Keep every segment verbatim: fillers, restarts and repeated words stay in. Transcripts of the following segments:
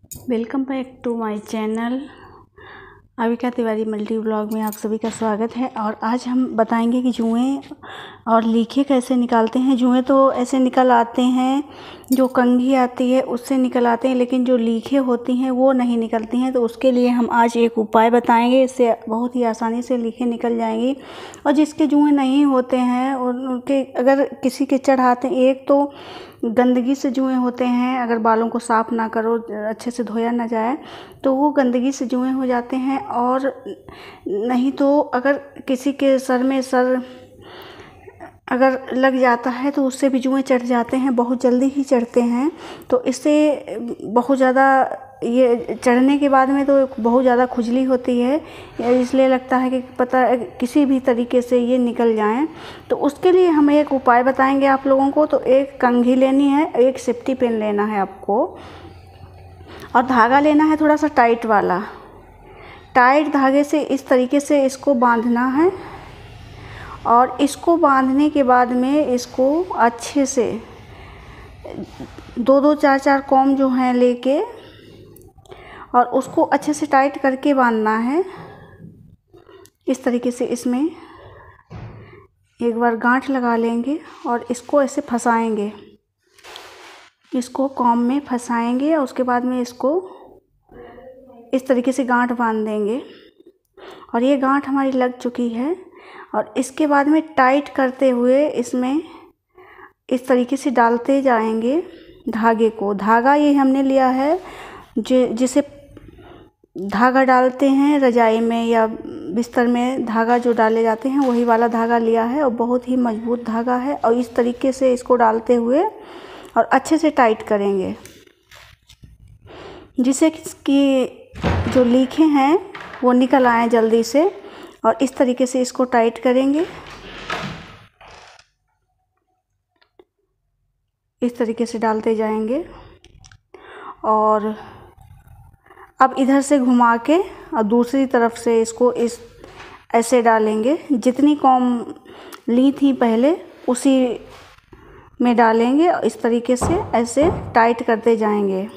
Welcome back to my channel Avika Tiwari multi blog में आप सभी का स्वागत है। और आज हम बताएंगे कि जुएं और लीखे कैसे निकालते हैं। जुएं तो ऐसे निकल आते हैं, जो कंघी आती है उससे निकल आते हैं, लेकिन जो लीखे होती हैं वो नहीं निकलती हैं। तो उसके लिए हम आज एक उपाय बताएंगे, इससे बहुत ही आसानी से लीखे निकल जाएंगी। और जिसके जुएं नहीं होते हैं उनके अगर किसी के चढ़ाते हैं, एक तो गंदगी से जुएं होते हैं, अगर बालों को साफ़ ना करो, अच्छे से धोया ना जाए तो वो गंदगी से जुएं हो जाते हैं। और नहीं तो अगर किसी के सर में सर अगर लग जाता है तो उससे भी जुएं चढ़ जाते हैं, बहुत जल्दी ही चढ़ते हैं। तो इससे बहुत ज़्यादा ये चढ़ने के बाद में तो बहुत ज़्यादा खुजली होती है, इसलिए लगता है कि पता किसी भी तरीके से ये निकल जाएं। तो उसके लिए हम एक उपाय बताएंगे आप लोगों को। तो एक कंघी लेनी है, एक सेफ्टी पिन लेना है आपको, और धागा लेना है थोड़ा सा टाइट वाला। टाइट धागे से इस तरीके से इसको बांधना है, और इसको बांधने के बाद में इसको अच्छे से दो दो चार चार कॉम जो हैं लेके और उसको अच्छे से टाइट करके बांधना है। इस तरीके से इसमें एक बार गांठ लगा लेंगे और इसको ऐसे फंसाएंगे, इसको कॉम में फंसाएंगे और उसके बाद में इसको इस तरीके से गांठ बांध देंगे। और ये गांठ हमारी लग चुकी है। और इसके बाद में टाइट करते हुए इसमें इस तरीके से डालते जाएंगे धागे को। धागा ये हमने लिया है जो जिसे धागा डालते हैं रजाई में या बिस्तर में, धागा जो डाले जाते हैं वही वाला धागा लिया है, और बहुत ही मजबूत धागा है। और इस तरीके से इसको डालते हुए और अच्छे से टाइट करेंगे, जिससे कि जो लीखे हैं वो निकल आए जल्दी से। और इस तरीके से इसको टाइट करेंगे, इस तरीके से डालते जाएंगे। और अब इधर से घुमा के और दूसरी तरफ से इसको इस ऐसे डालेंगे, जितनी कॉम ली थी पहले उसी में डालेंगे और इस तरीके से ऐसे टाइट करते जाएंगे।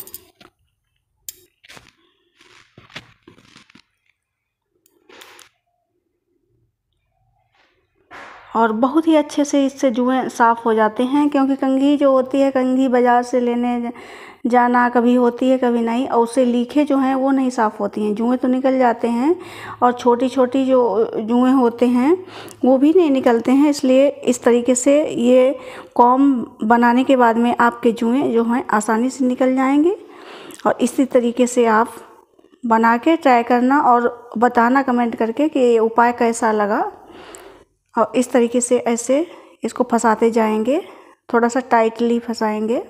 और बहुत ही अच्छे से इससे जुएं साफ़ हो जाते हैं, क्योंकि कंघी जो होती है, कंघी बाज़ार से लेने जाना कभी होती है कभी नहीं, और उससे लीखे जो हैं वो नहीं साफ़ होती हैं। जुएं तो निकल जाते हैं और छोटी छोटी जो जुएं होते हैं वो भी नहीं निकलते हैं। इसलिए इस तरीके से ये कॉम बनाने के बाद में आपके जुएं जो हैं आसानी से निकल जाएंगे। और इसी तरीके से आप बना के ट्राई करना और बताना कमेंट करके कि ये उपाय कैसा लगा। और इस तरीके से ऐसे इसको फंसाते जाएंगे, थोड़ा सा टाइटली फंसाएंगे।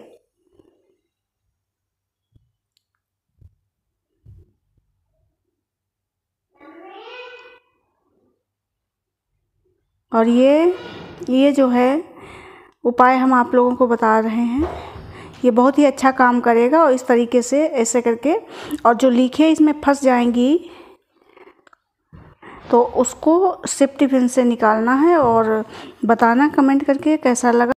और ये ये जो है उपाय हम आप लोगों को बता रहे हैं, ये बहुत ही अच्छा काम करेगा। और इस तरीके से ऐसे करके, और जो लीखे इसमें फंस जाएंगी तो उसको सेफ्टी पिन से निकालना है। और बताना कमेंट करके कैसा लगा।